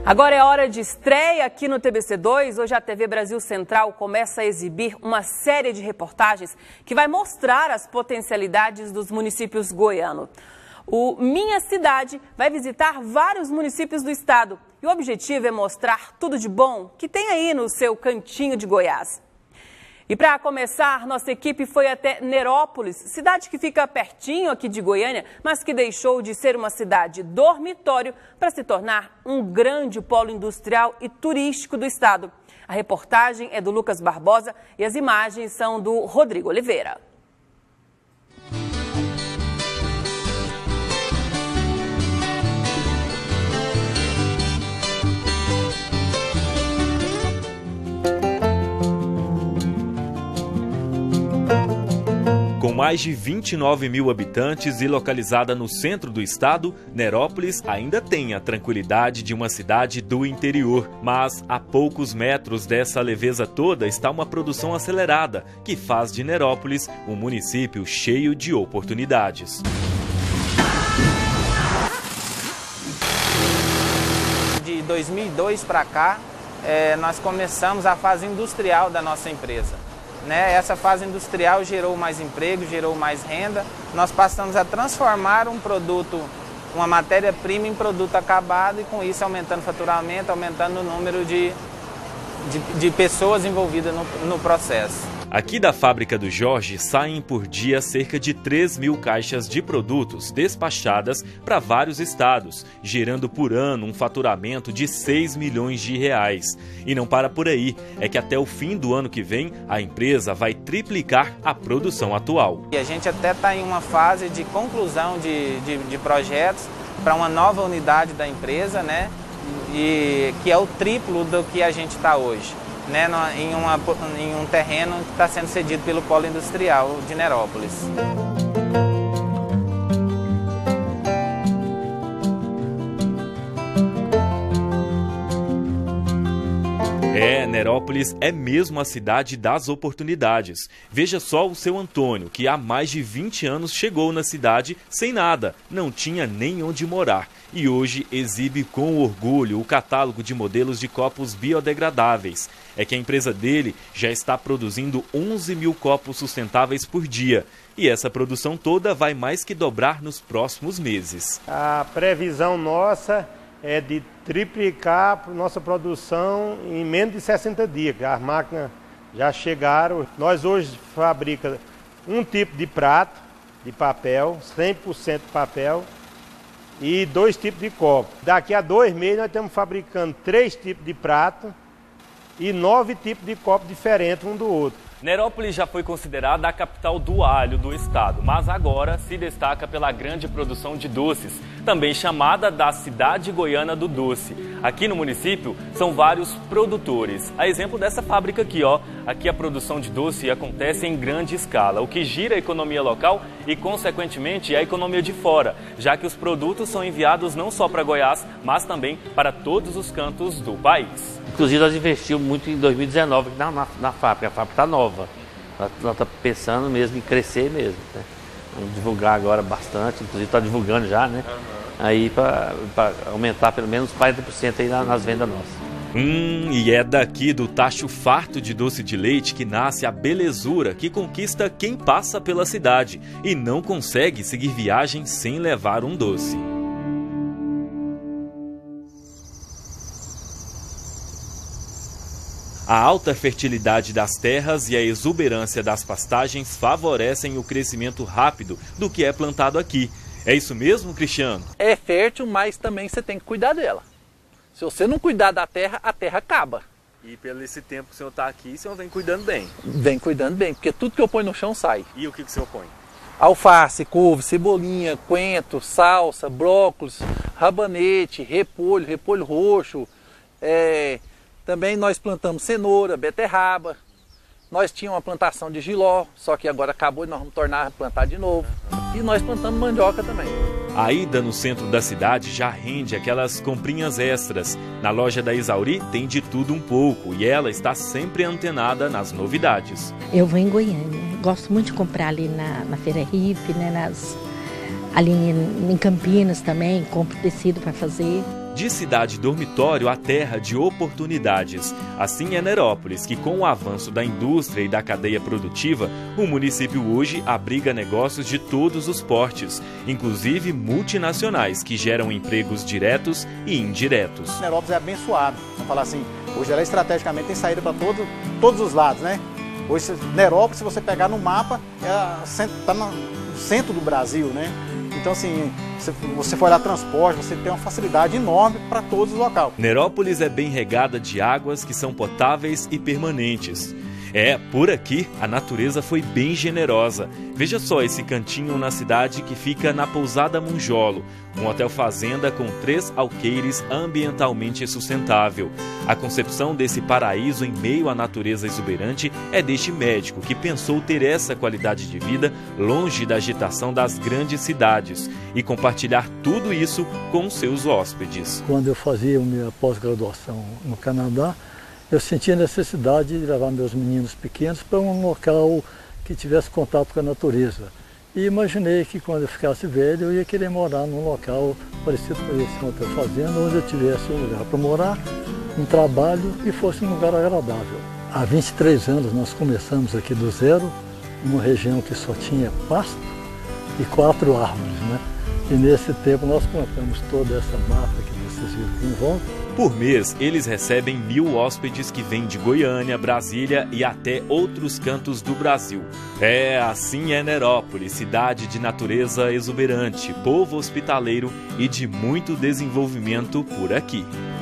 Agora é hora de estreia aqui no TBC2. Hoje a TV Brasil Central começa a exibir uma série de reportagens que vai mostrar as potencialidades dos municípios goianos. O Minha Cidade vai visitar vários municípios do estado e o objetivo é mostrar tudo de bom que tem aí no seu cantinho de Goiás. E para começar, nossa equipe foi até Nerópolis, cidade que fica pertinho aqui de Goiânia, mas que deixou de ser uma cidade dormitório para se tornar um grande polo industrial e turístico do estado. A reportagem é do Lucas Barbosa e as imagens são do Rodrigo Oliveira. Com mais de 29 mil habitantes e localizada no centro do estado, Nerópolis ainda tem a tranquilidade de uma cidade do interior. Mas a poucos metros dessa leveza toda está uma produção acelerada, que faz de Nerópolis um município cheio de oportunidades. De 2002 para cá, nós começamos a fase industrial da nossa empresa. Essa fase industrial gerou mais emprego, gerou mais renda. Nós passamos a transformar um produto, uma matéria-prima em produto acabado e com isso aumentando o faturamento, aumentando o número de pessoas envolvidas no processo. Aqui da fábrica do Jorge saem por dia cerca de 3 mil caixas de produtos despachadas para vários estados, gerando por ano um faturamento de 6 milhões de reais. E não para por aí, é que até o fim do ano que vem a empresa vai triplicar a produção atual. E a gente até está em uma fase de conclusão de projetos para uma nova unidade da empresa, e que é o triplo do que a gente está hoje. Em um terreno que está sendo cedido pelo Polo Industrial de Nerópolis. Nerópolis é mesmo a cidade das oportunidades. Veja só o seu Antônio, que há mais de 20 anos chegou na cidade sem nada, não tinha nem onde morar. E hoje exibe com orgulho o catálogo de modelos de copos biodegradáveis. É que a empresa dele já está produzindo 11 mil copos sustentáveis por dia. E essa produção toda vai mais que dobrar nos próximos meses. A previsão nossa é de triplicar a nossa produção em menos de 60 dias. As máquinas já chegaram. Nós hoje fabricamos um tipo de prato de papel, 100% papel, e 2 tipos de copo. Daqui a 2 meses nós estamos fabricando 3 tipos de prato e 9 tipos de copo diferentes um do outro. Nerópolis já foi considerada a capital do alho do estado, mas agora se destaca pela grande produção de doces, também chamada da cidade goiana do doce. Aqui no município são vários produtores. A exemplo dessa fábrica aqui, Aqui a produção de doce acontece em grande escala, o que gira a economia local e, consequentemente, a economia de fora, já que os produtos são enviados não só para Goiás, mas também para todos os cantos do país. Inclusive, nós investimos muito em 2019 na fábrica. A fábrica está nova. Nós estamos pensando mesmo em crescer mesmo. Vamos divulgar agora bastante, inclusive está divulgando já, Aí para aumentar pelo menos 40% aí nas vendas nossas. E é daqui do tacho farto de doce de leite que nasce a belezura que conquista quem passa pela cidade e não consegue seguir viagem sem levar um doce. A alta fertilidade das terras e a exuberância das pastagens favorecem o crescimento rápido do que é plantado aqui. É isso mesmo, Cristiano? É fértil, mas também você tem que cuidar dela. Se você não cuidar da terra, a terra acaba. E pelo esse tempo que o senhor está aqui, o senhor vem cuidando bem? Vem cuidando bem, porque tudo que eu ponho no chão sai. E o que o senhor põe? Alface, couve, cebolinha, coentro, salsa, brócolis, rabanete, repolho roxo. Também nós plantamos cenoura, beterraba. Nós tínhamos uma plantação de jiló, só que agora acabou e nós vamos tornar a plantar de novo. E nós plantamos mandioca também. A ida no centro da cidade já rende aquelas comprinhas extras. Na loja da Isauri tem de tudo um pouco e ela está sempre antenada nas novidades. Eu vou em Goiânia, gosto muito de comprar ali na Feira Rife, ali em Campinas também, compro tecido para fazer. De cidade dormitório a terra de oportunidades. Assim é Nerópolis, que com o avanço da indústria e da cadeia produtiva, o município hoje abriga negócios de todos os portes, inclusive multinacionais, que geram empregos diretos e indiretos. Nerópolis é abençoado, vamos falar assim, hoje ela estrategicamente tem saída para todos os lados, né? Hoje Nerópolis, se você pegar no mapa, está no centro do Brasil, né? Então, assim, se você for olhar transporte, você tem uma facilidade enorme para todos os locais. Nerópolis é bem regada de águas que são potáveis e permanentes. Por aqui a natureza foi bem generosa. Veja só esse cantinho na cidade que fica na Pousada Monjolo, um hotel fazenda com 3 alqueires ambientalmente sustentável. A concepção desse paraíso em meio à natureza exuberante é deste médico que pensou ter essa qualidade de vida longe da agitação das grandes cidades e compartilhar tudo isso com seus hóspedes. Quando eu fazia minha pós-graduação no Canadá, eu sentia a necessidade de levar meus meninos pequenos para um local que tivesse contato com a natureza. E imaginei que quando eu ficasse velho eu ia querer morar num local parecido com esse hotel fazenda, onde eu tivesse um lugar para morar, um trabalho e fosse um lugar agradável. Há 23 anos nós começamos aqui do zero, numa região que só tinha pasto e 4 árvores, né? E nesse tempo nós plantamos toda essa mata que vocês viram aqui em volta. Por mês, eles recebem 1000 hóspedes que vêm de Goiânia, Brasília e até outros cantos do Brasil. Assim é Nerópolis, cidade de natureza exuberante, povo hospitaleiro e de muito desenvolvimento por aqui.